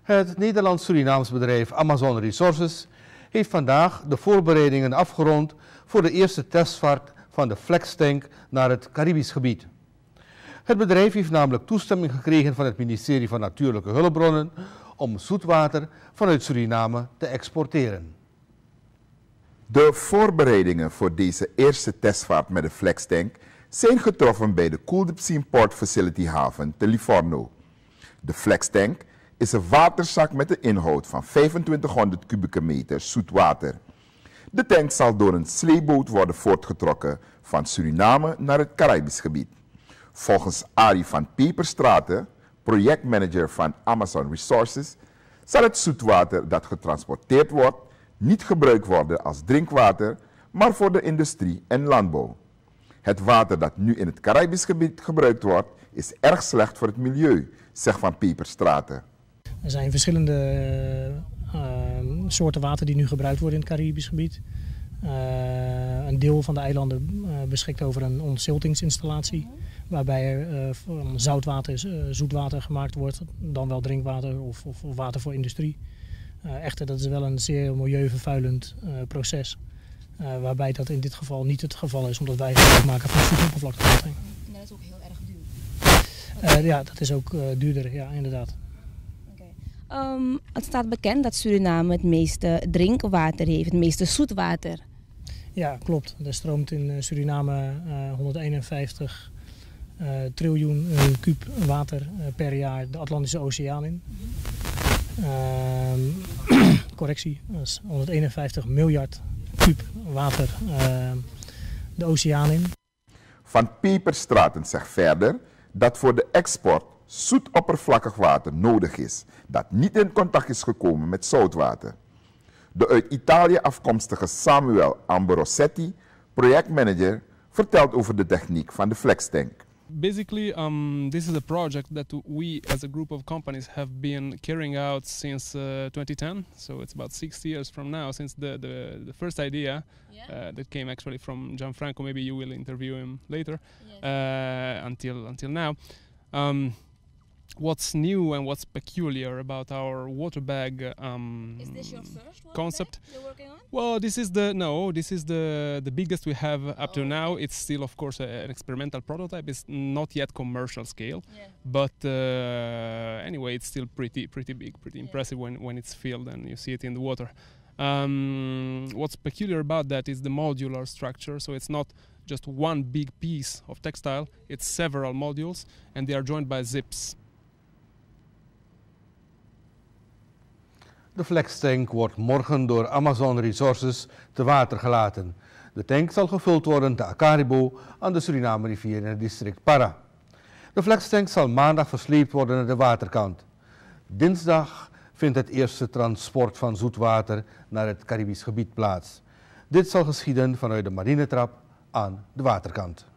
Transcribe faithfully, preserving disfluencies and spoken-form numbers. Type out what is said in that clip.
Het Nederlands-Surinaams bedrijf Amazon Resources heeft vandaag de voorbereidingen afgerond voor de eerste testvaart van de Flextank naar het Caribisch gebied. Het bedrijf heeft namelijk toestemming gekregen van het ministerie van Natuurlijke Hulpbronnen om zoetwater vanuit Suriname te exporteren. De voorbereidingen voor deze eerste testvaart met de Flextank zijn getroffen bij de Cool-Deep-Sea Port Facility haven te Livorno. De Flextank is een waterzak met een inhoud van vijfentwintighonderd kubieke meter zoetwater. De tank zal door een sleepboot worden voortgetrokken van Suriname naar het Caribisch gebied. Volgens Arie van Peperstraten, projectmanager van Amazon Resources, zal het zoetwater dat getransporteerd wordt niet gebruikt worden als drinkwater, maar voor de industrie en landbouw. Het water dat nu in het Caribisch gebied gebruikt wordt, is erg slecht voor het milieu, zegt Van Peperstraten. Er zijn verschillende uh, soorten water die nu gebruikt worden in het Caribisch gebied. Uh, een deel van de eilanden uh, beschikt over een ontziltingsinstallatie, waarbij er uh, van zoutwater, uh, zoetwater gemaakt wordt, dan wel drinkwater of, of, of water voor industrie. Uh, echter, dat is wel een zeer milieuvervuilend uh, proces, uh, waarbij dat in dit geval niet het geval is, omdat wij gebruik maken van zoetoppervlaktewater. Dat is ook heel erg duur. Uh, ja, dat is ook uh, duurder, ja, inderdaad. Um, het staat bekend dat Suriname het meeste drinkwater heeft, het meeste zoetwater. Ja, klopt. Er stroomt in Suriname uh, honderdeenenvijftig uh, triljoen uh, kuub water uh, per jaar de Atlantische Oceaan in. Uh, correctie, dat is honderdeenenvijftig miljard kuub water uh, de oceaan in. Van Peperstraten zegt verder dat voor de export zoet oppervlakkig water nodig is, dat niet in contact is gekomen met zoutwater. De uit Italië afkomstige Samuel Ambrossetti, projectmanager, vertelt over de techniek van de Flextank. Basically, um, this is a project that we as a group of companies have been carrying out since uh, twenty ten. So it's about six years from now since the, the, the first idea yeah. uh, that came actually from Gianfranco. Maybe you will interview him later. Yes. Uh, until, until now. Um, What's new and what's peculiar about our water bag um, is this your first water concept? Bag you're working on? Well, this is the no. This is the the biggest we have up oh, to now. Okay. It's still, of course, a, an experimental prototype. It's not yet commercial scale, yeah. but uh, anyway, it's still pretty pretty big, pretty yeah. impressive when when it's filled and you see it in the water. Um, what's peculiar about that is the modular structure. So it's not just one big piece of textile. It's several modules, and they are joined by zips. De Flextank wordt morgen door Amazon Resources te water gelaten. De tank zal gevuld worden te Acaribo aan de Suriname-rivier in het district Para. De Flextank zal maandag versleept worden naar de waterkant. Dinsdag vindt het eerste transport van zoetwater naar het Caribisch gebied plaats. Dit zal geschieden vanuit de marinetrap aan de waterkant.